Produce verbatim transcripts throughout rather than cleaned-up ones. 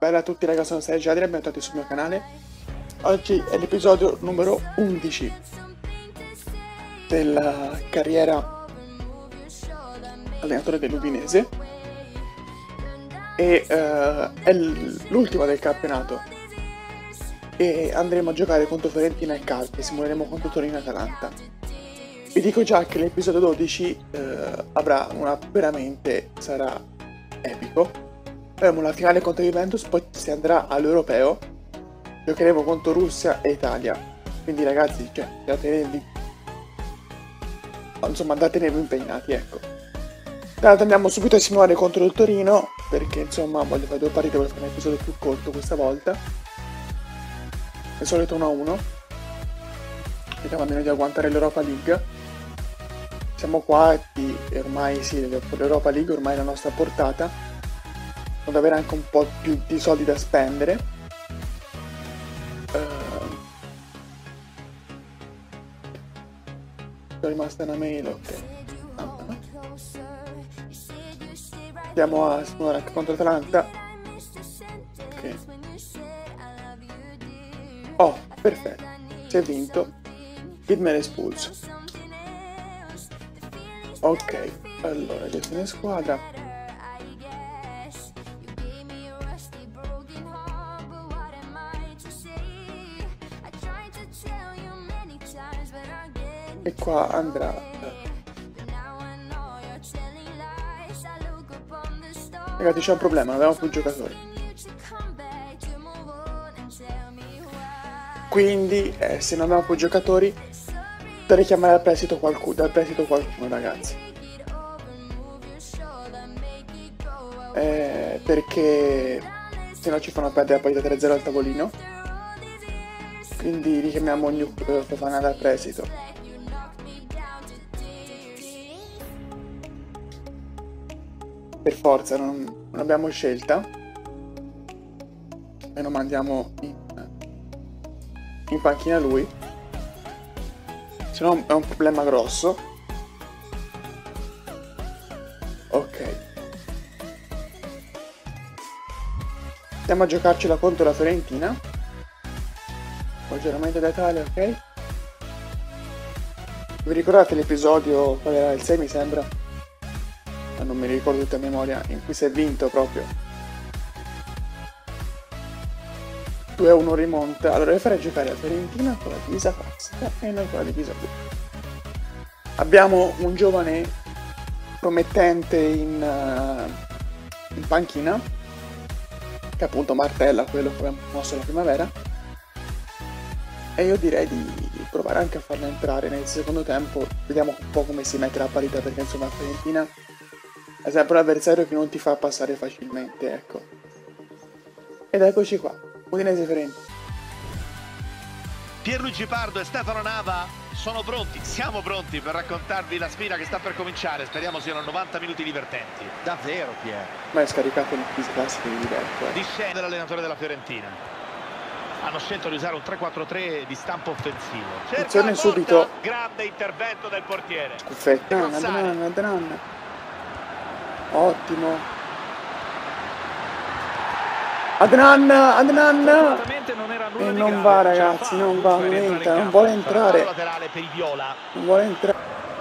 bella a tutti ragazzi, sono Sergio Adria, benvenuti sul mio canale. Oggi è l'episodio numero undici della carriera allenatore dell'Udinese e uh, è l'ultima del campionato e andremo a giocare contro Fiorentina e Cagliari, simuleremo contro Torino e Atalanta. Vi dico già che l'episodio dodici uh, avrà una veramente sarà epico. Avremo la finale contro Juventus, poi si andrà all'Europeo, giocheremo contro Russia e Italia, quindi ragazzi, cioè, da tenervi, insomma, da tenervi impegnati, ecco. Tanto andiamo subito a simulare contro il Torino, perché insomma voglio fare due partite, voglio fare un episodio più corto questa volta, al solito uno a uno, vediamo almeno di agguantare l'Europa League. Siamo qua e ormai sì, l'Europa League ormai è la nostra portata, ad avere anche un po' più di soldi da spendere. Uh, è rimasta una mail, ok. Ah, no. Andiamo a simulare anche contro Atalanta. Ok. Oh, perfetto. Si è vinto. Kidman è espulso. Ok, allora gestione squadra. E qua andrà ragazzi, c'è un problema, non abbiamo più giocatori, quindi eh, se non abbiamo più giocatori dovrei chiamare dal prestito qualcuno, dal prestito qualcuno ragazzi, eh, perché se no ci fanno perdere la partita tre zero al tavolino, quindi richiamiamo New uh, Fofana dal prestito. Per forza, non, non abbiamo scelta e lo mandiamo in, in panchina lui, se no è un problema grosso. Ok, andiamo a giocarcela contro la Fiorentina, aggiornamento d'Italia, ok. Vi ricordate l'episodio, qual era, il sei mi sembra? Non mi ricordo tutta a memoria, in cui si è vinto proprio due a uno rimonta. Allora vi farei giocare la Fiorentina con la divisa classica e noi con la divisa blu. Abbiamo un giovane promettente in, uh, in panchina, che è appunto Martella, quello che abbiamo mosso la primavera, e io direi di provare anche a farlo entrare nel secondo tempo. Vediamo un po' come si mette la parità, perché insomma la Fiorentina è sempre un avversario che non ti fa passare facilmente, ecco. Ed eccoci qua, Udinese Fiorentina. Pierluigi Pardo e Stefano Nava sono pronti, siamo pronti per raccontarvi la sfida che sta per cominciare. Speriamo siano novanta minuti divertenti. Davvero, Pier. Ma è scaricato il quiz classico di diverso. Eh. Discende l'allenatore della Fiorentina. Hanno scelto di usare un tre quattro tre di stampo offensivo. Attenzione subito. Grande intervento del portiere. Scuffetta, Adnan, Adnan. Ottimo. Adnan, Adnan. E non va ragazzi, non va, non entra, non vuole entrare. Non vuole entrare.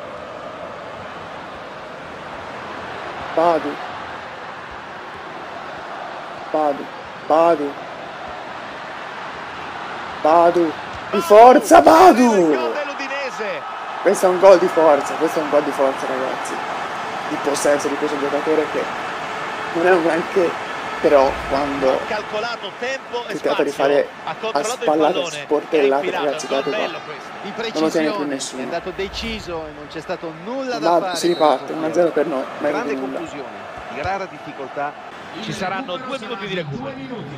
Badu. Badu. Badu. Badu. Di forza Badu. Questo è un gol di forza, questo è un gol di forza ragazzi. Di possenza di questo giocatore che non è un granché, però quando calcolato tempo e si tratta di fare a spallate sportellate ragazzi, guardate qua, non lo tiene più nessuno, è andato deciso e non c'è stato nulla da ma fare. si riparte uno a zero per noi, ma grande conclusione, di rara difficoltà. Ci saranno due minuti di recupero.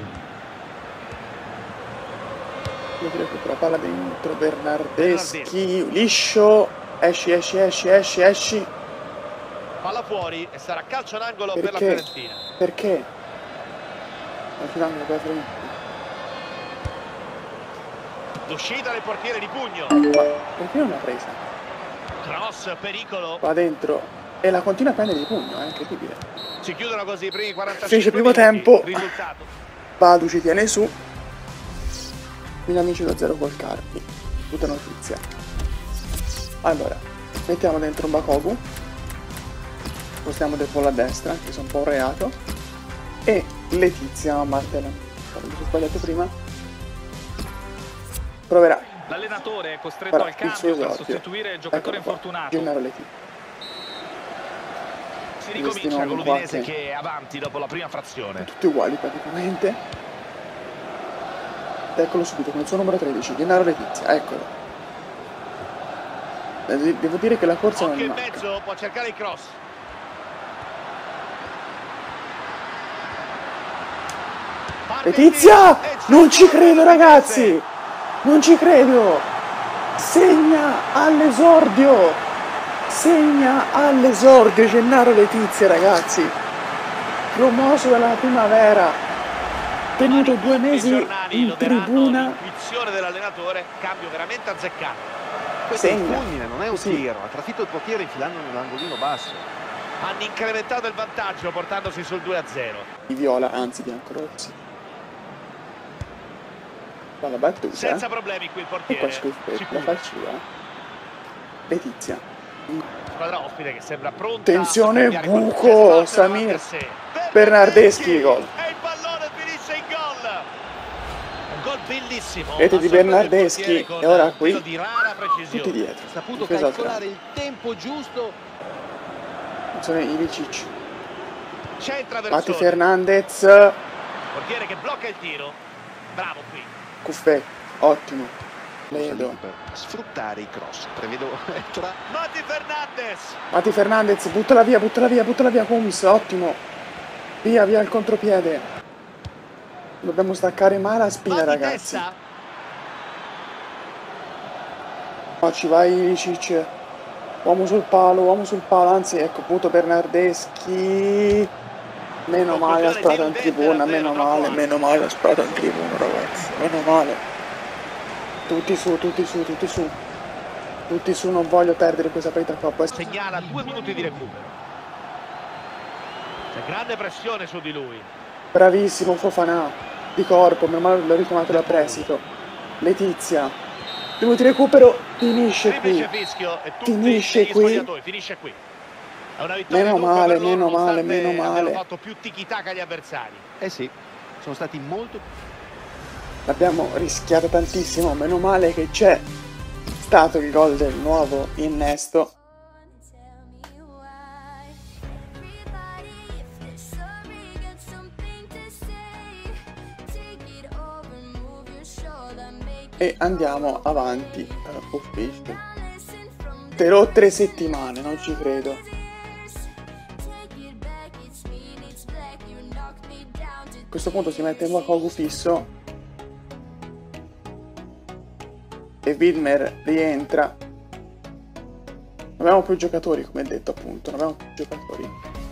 Io recupero la palla dentro, Bernardeschi, liscio, esci, esci, esci, esci, esci. Palla fuori e sarà calcio in angolo perché? Per la Fiorentina. Perché? Calcio in angolo per la Fiorentina. L'uscita del portiere di pugno. Ma perché non l'ha presa? Cross, pericolo. Va dentro e la continua a prendere di pugno, è incredibile. Si chiudono così i primi quarantacinque Fece il primo minuti. tempo. Risultato. Badu ci tiene su. Amici do zero col Carpi. Tutta notizia. Allora, mettiamo dentro un Bakogu. Spostiamo del pollo a destra, che sono un po' un reato. E Letizia martella. Come ho sbagliato prima. Proverà. L'allenatore è costretto Farà al cambio per sostituire il giocatore infortunato. Gennaro Letizia. Si ricomincia con l'Udinese che è avanti dopo la prima frazione. Tutti uguali praticamente. Eccolo subito con il suo numero tredici, Gennaro Letizia, eccolo. Devo dire che la corsa non è in mezzo, può cercare il cross. Letizia! Non ci credo ragazzi! Non ci credo! Segna all'esordio! Segna all'esordio Gennaro Letizia ragazzi! Promosso dalla primavera! Tenuto due mesi in tribuna. L'intuizione dell'allenatore, cambio veramente azzeccato. Questo è un fulmine, non è un tiro. Ha trafitto il portiere infilando nell'angolino basso. Hanno incrementato il vantaggio portandosi sul due a zero. Di viola, anzi biancorossi. Dalla battuta. Senza problemi qui il portiere. E qua scuffetta, la faccia. Letizia. Squadra ospite che sembra pronta. Tensione, buco, Samir. Bernardeschi, gol. E il pallone finisce in gol. Un gol bellissimo. Rete di Bernardeschi. E ora qui. Di rara precisione. Tutti dietro. Ha saputo calcolare il tempo giusto. Attenzione Ilicic. Centra verso Mati Fernandez. Portiere che blocca il tiro. Bravo qui. Cuffè, ottimo. Vedo. Per sfruttare i cross. Prevedo tra Mati Fernandez. Mati Fernandez, buttala via, buttala via, buttala via, Comis, ottimo. Via, via il contropiede. Dobbiamo staccare male la spina, ragazzi. Testa. No, ci vai Ilicic. Uomo sul palo, uomo sul palo, anzi, ecco, appunto Bernardeschi. Meno male ha sparato in tribuna, meno male, meno male ha sparato in tribuna, ragazzi, meno male. Tutti su, tutti su, tutti su. Tutti su, non voglio perdere questa partita qua. Segnala due minuti di recupero. C'è grande pressione su di lui. Bravissimo Fofana, di corpo, meno male l'ho richiamato da prestito. Letizia, minuti di recupero, finisce qui. Fischio e finisce qui. Finisce qui. È una vittoria meno male, per loro, meno male, meno male. Hanno fatto più tiki-taka agli avversari. Eh sì, sono stati molto. L'abbiamo rischiato tantissimo, meno male che c'è stato il gol del nuovo innesto. E andiamo avanti. Uh, per tre settimane, non ci credo. A questo punto si mette in Bakogu fisso e Widmer rientra. Non abbiamo più giocatori, come detto appunto, non abbiamo più giocatori.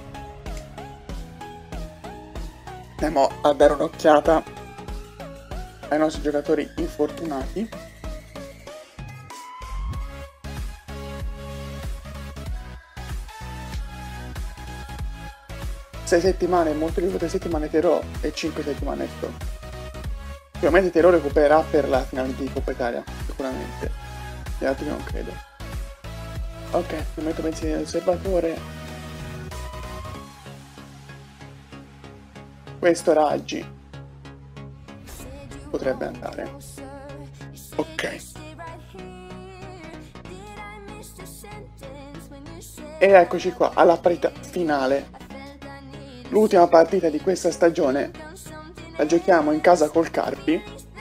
Andiamo a dare un'occhiata ai nostri giocatori infortunati. sei settimane, molto di tre settimane Terò e cinque settimane Sto. Sicuramente Terò recupererà per la finale di Coppa Italia, sicuramente. Gli altri non credo. Ok, mi metto bensina nell'osservatore. Questo Raggi potrebbe andare. Ok. E eccoci qua alla partita finale. L'ultima partita di questa stagione la giochiamo in casa col Carpi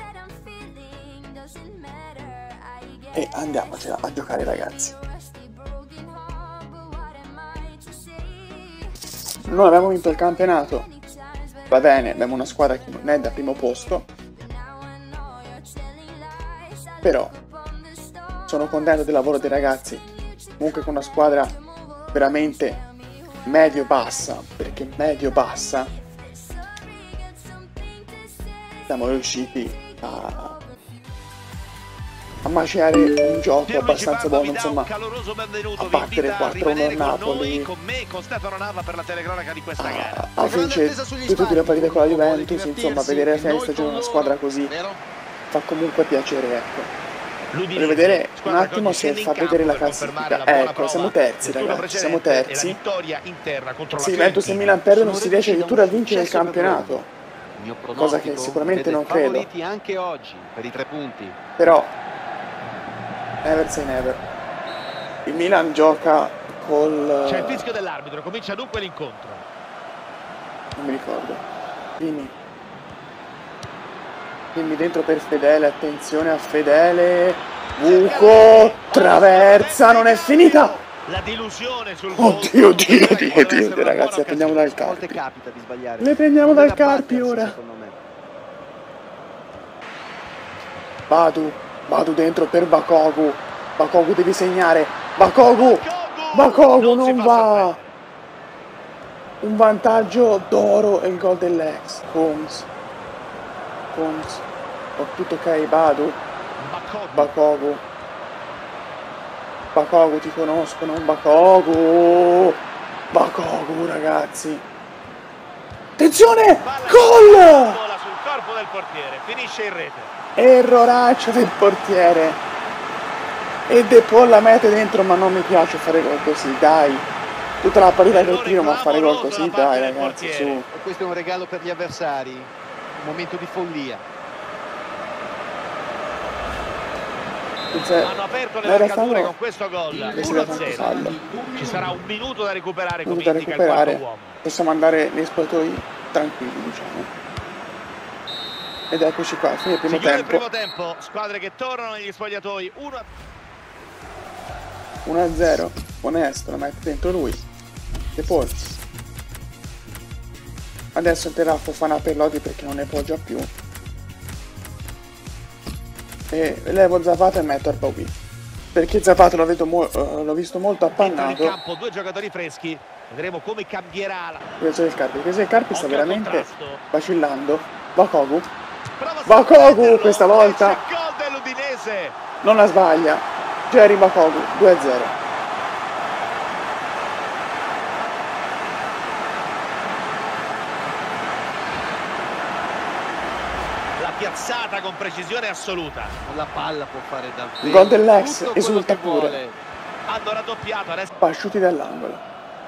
e andiamocela a giocare, ragazzi. Non abbiamo vinto il campionato, va bene, abbiamo una squadra che non è da primo posto, però sono contento del lavoro dei ragazzi, comunque con una squadra veramente medio-bassa, perché medio-bassa siamo riusciti a a macinare un gioco abbastanza buono, insomma, a battere quattro uno al Napoli, con me, con Stefano Nava per la telecronaca di questa gara. a, a vincere tutte le partite con la Juventus, insomma, vedere la fine di stagione una squadra così fa comunque piacere, ecco. Voglio vedere un attimo se fa vedere la classifica. Ecco, siamo terzi, ragazzi, siamo terzi. Se Juventus e Milan perdono si riesce addirittura a vincere il campionato, cosa che sicuramente non credo. Anche oggi per i tre punti. Però never say never. Il Milan gioca col... C'è il fischio dell'arbitro, comincia dunque l'incontro. Non mi ricordo. Vini. Vini dentro per Fedele, attenzione a Fedele. Buco, traversa, non è finita! La delusione sul Oddio, Dio, Dio, Dio, Dio, ragazzi, la prendiamo dal Carpi. Le prendiamo dal Carpi ora. Badu, Badu dentro per Bakogu. Bakogu devi segnare. Bakogu, Bakogu non va. Un vantaggio d'oro e il gol dell'ex. Combs. Combs. Ho tutto ok, Badu. Bakogu. Bakogu, ti conoscono. Bakogu. Bakogu, ragazzi. Attenzione! Gol! Sul corpo del portiere, finisce in rete. Erroraccio del portiere. E De Paul la mette dentro, ma non mi piace fare gol così, dai. Tutta la partita che tiro, ma fare gol così, dai, ragazzi, su. E questo è un regalo per gli avversari. Un momento di follia. Hanno aperto le marcature con questo gol. uno a zero. Ci sarà un minuto da recuperare, come da indica recuperare. il quarto uomo. Possiamo andare nei spogliatoi tranquilli, diciamo. Ed eccoci qua, fine primo tempo. Il primo tempo. tempo, squadre che tornano negli spogliatoi. uno a zero. Onesto, la mette dentro lui. De Paul. Adesso entrerà Fofana per Lodi perché non ne può già più. E levo Zapata e metto Arbawi. Perché Zapata l'ho uh, visto molto appannato. In campo due giocatori freschi. Vedremo come cambierà la... Questo è il Carpi, questo è il Carpi, sta veramente vacillando. Bakogu. Bakogu questa volta. Non la sbaglia. Jerry Bakogu, due a zero. Piazzata con precisione assoluta. Con la palla può fare davvero. Il gol dell'ex esulta pure. Hanno raddoppiato adesso. Pasciuti dall'angolo.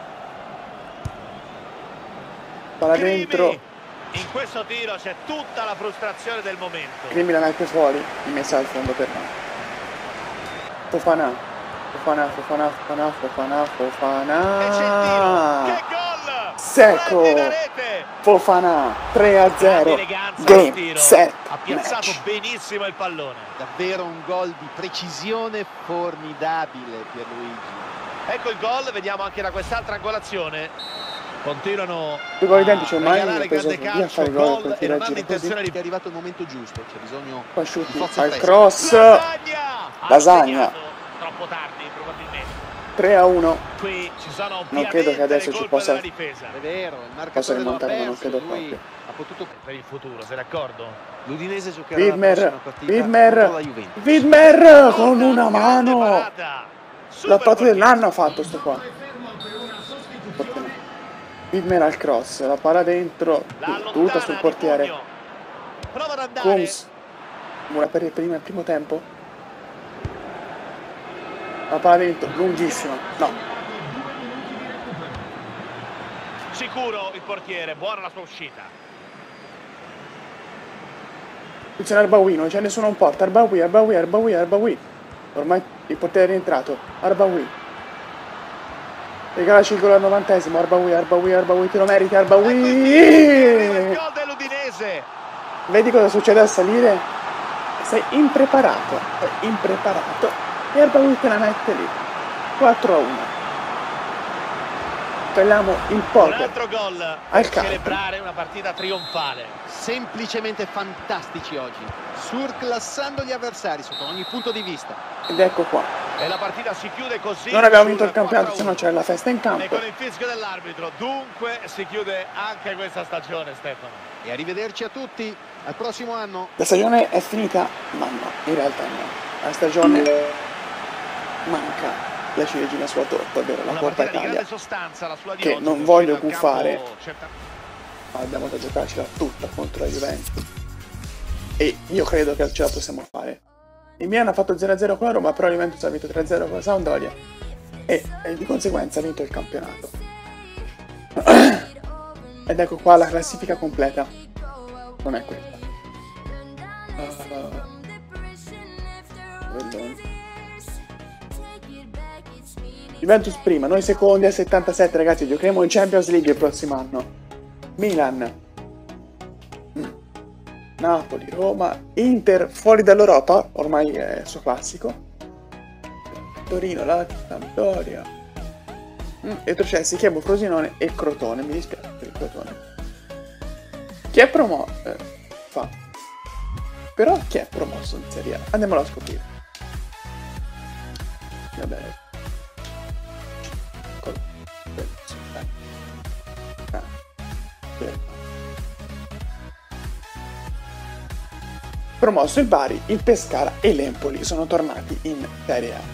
Palla dentro. In questo tiro c'è tutta la frustrazione del momento. Crimi la mette fuori, rimessa al fondo per me. Fofana. Fofana, Fofana, Fofana, Fofana, Fofana. Che gol! Secco. Fofana, tre a zero. Game, set, ha piazzato match. Benissimo il pallone. Davvero un gol di precisione formidabile, Pierluigi. Ecco il gol, vediamo anche da quest'altra angolazione. Continuano due gol identici, a ormai regalare grande calcio, fare gol, gol e non hanno intenzione di... È arrivato il momento giusto, c'è bisogno Pasciuti di forza al fresca. cross. Lasagna! Lasagna. Troppo tardi probabilmente. tre a uno. Qui ci sono Non credo che adesso ci possa È vero, il possa marcatore lo ha rimontare, ma non perso, credo lui proprio. ha potuto... Per il futuro, sei d'accordo? L'Udinese giocherà la prossima Widmer, partita contro la Widmer, Juventus. Widmer con una mano. La parte dell'anno ha fatto sto qua. Widmer al cross, la palla dentro, tutta sul portiere. Combs, buona per il primo, il primo tempo. La palla dentro, lunghissima, no. Sicuro il portiere, buona la sua uscita. Funziona Arbawi, non c'è nessuno in porta. Arbawi, Arbawi, Arbawi, Arbawi. Ormai il portiere è rientrato. Arbawi. Regalaci il gol al novantesimo. Arbawi, Arbawi, Arbawi, te lo meriti, Arbawi. Il gol dell'Udinese. Vedi cosa succede a salire? Sei impreparato. Sei impreparato. E Arbawi te la mette lì. quattro a uno. Spelliamo il poker. Un altro gol per celebrare una partita trionfale. Semplicemente fantastici oggi, surclassando gli avversari sotto ogni punto di vista. Ed ecco qua. E la partita si chiude così. Non abbiamo vinto il campionato, se no c'è la festa in campo. E con il fischio dell'arbitro, dunque si chiude anche questa stagione, Stefano. E arrivederci a tutti, al prossimo anno. La stagione è finita? Ma no, in realtà no. la stagione manca la ciliegina sulla torta, ovvero la Coppa Italia, sostanza, la sua di che oggi, non voglio campo, guffare, certa... ma abbiamo da giocarcela tutta contro la Juventus e io credo che ce la possiamo fare. Il Milan ha fatto zero a zero con la Roma, però la Juventus ha vinto tre a zero con la Sampdoria e, e di conseguenza ha vinto il campionato. Ed ecco qua la classifica completa, non è questa. Uh, Juventus prima, noi secondi a settantasette, ragazzi, giocheremo in Champions League il prossimo anno. Milan, mm. Napoli, Roma, Inter fuori dall'Europa, ormai è il suo classico. Torino, Lazio, Sampdoria, mm. retrocessi, Chievo, Frosinone e Crotone, mi dispiace per il Crotone. Chi è promosso? Eh, fa. Però chi è promosso in Serie A? Andiamolo a scoprire. Vabbè. Promosso il Bari, il Pescara e l'Empoli sono tornati in Serie A.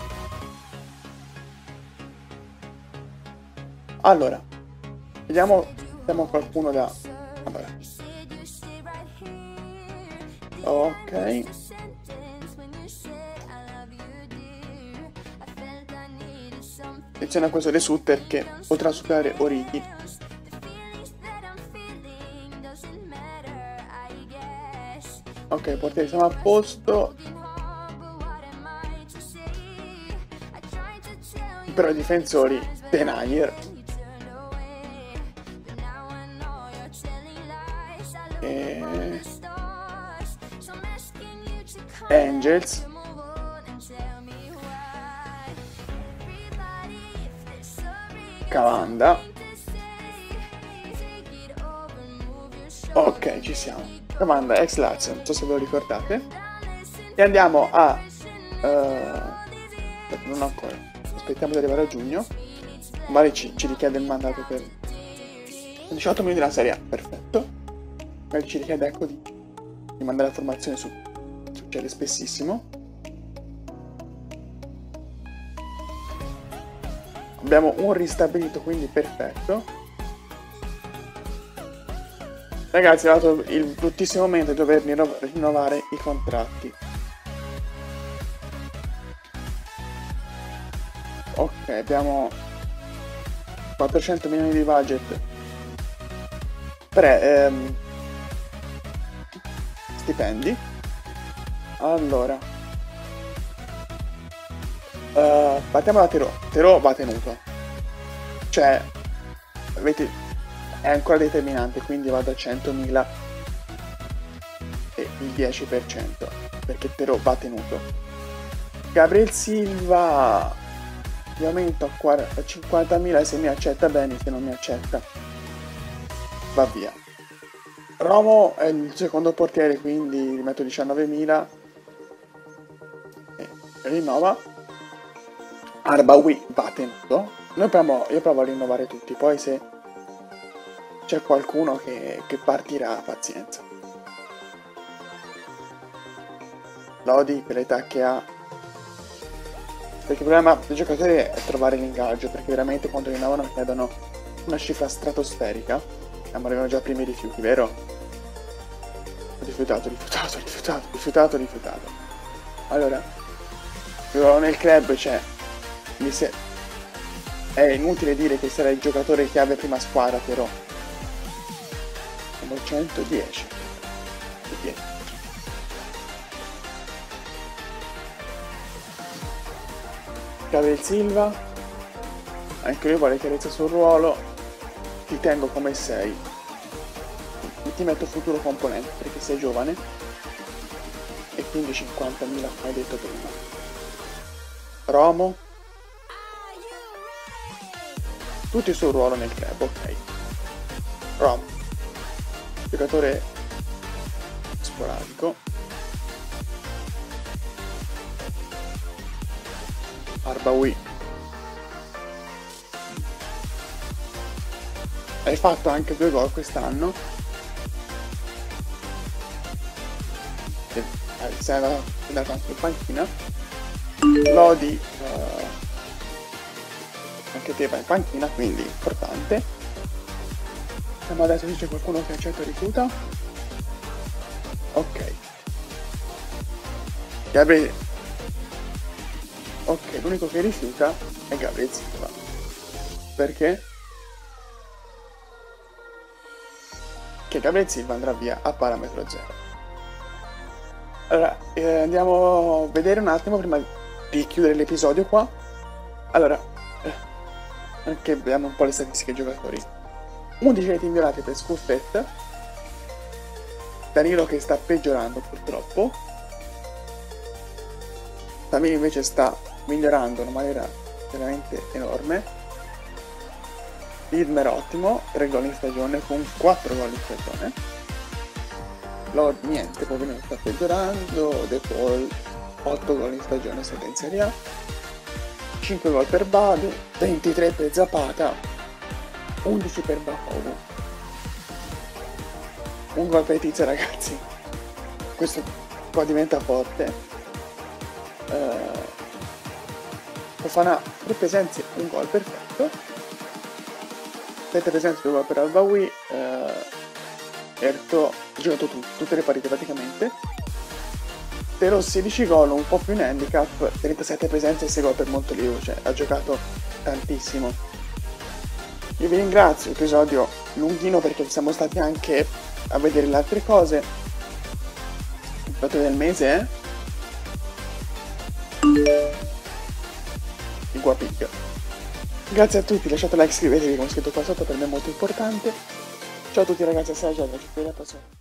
Allora, vediamo, vediamo qualcuno da... Allora. Ok. Attenzione a questo Resutter che potrà superare Origi. Ok, portieri siamo a posto. Però i difensori Denayer e Angels Cavanda. Ok, ci siamo. Cavanda ex Lazio, non so se ve lo ricordate. E andiamo a uh, non ancora, aspettiamo di arrivare a giugno. Magari ci, ci richiede il mandato per diciotto minuti della Serie A, perfetto. Magari ci richiede, ecco, di, di mandare la formazione su, succede spessissimo. Abbiamo un ristabilito, quindi perfetto. Ragazzi, è arrivato il bruttissimo momento di dover rinnovare i contratti. Ok, abbiamo quattrocento milioni di budget. Pre, ehm, stipendi. Allora. Uh, partiamo da Terò. Terò va tenuto. Cioè, avete... è ancora determinante, quindi vado a centomila e il dieci per cento perché Terò va tenuto. Gabriel Silva vi aumento a cinquantamila se mi accetta bene, se non mi accetta va via. Romo è il secondo portiere, quindi gli metto diciannovemila e rinnova. Arbawi va tenuto. Noi proviamo, io provo a rinnovare tutti, poi se c'è qualcuno che, che partirà, pazienza. Lodi per l'età che ha. Perché il problema dei giocatori è trovare l'ingaggio, perché veramente quando rinnovano chiedono una cifra stratosferica. Stiamo arrivando già a primi rifiuti, vero? Rifiutato, rifiutato, rifiutato, rifiutato, rifiutato. Allora, io nel club c'è. Mi se... È inutile dire che sarà il giocatore chiave prima squadra, però. centodieci. Gabriel Silva, anche lui vuole chiarezza sul ruolo. Ti tengo come sei e ti metto futuro componente perché sei giovane e quindi cinquantamila come detto prima. Romo, tutti sul ruolo nel club, ok. Romo, giocatore sporadico. Arbawi, hai fatto anche due gol quest'anno. se è andato anche in panchina. Lodi, uh, anche te vai in panchina, quindi importante. Ma adesso c'è qualcuno che accetta o rifiuta. Ok. Gabriele. Ok, l'unico che rifiuta è Gabriele Silva. Perché? Che Gabriele Silva andrà via a parametro zero. Allora, eh, andiamo a vedere un attimo prima di chiudere l'episodio qua. Allora, eh, anche vediamo un po' le statistiche dei giocatori. undici reti inviolate per Scuffet. Danilo che sta peggiorando purtroppo. Tamini invece sta migliorando in una maniera veramente enorme. Widmer ottimo, tre gol in stagione con quattro gol in stagione. Lord niente, poverino sta peggiorando. De Paul otto gol in stagione, sette in Serie A. cinque gol per Badu, ventitré per Zapata, undici per Bakovu. Un gol per Tizia, ragazzi. Questo qua diventa forte. Uh, Fofana tre presenze, un gol perfetto. sette presenze, due gol per Albawi. uh, Erto ha giocato tu, tutte le partite praticamente. Però sedici gol, un po' più in handicap, trentasette presenze e sei gol per Montolivo, cioè ha giocato tantissimo. Io vi ringrazio, episodio lunghino perché siamo stati anche a vedere le altre cose. Il prato del mese è il Guapig. Grazie a tutti, lasciate like, iscrivetevi come scritto qua sotto, per me è molto importante. Ciao a tutti ragazzi, a Sergio, alla prossima.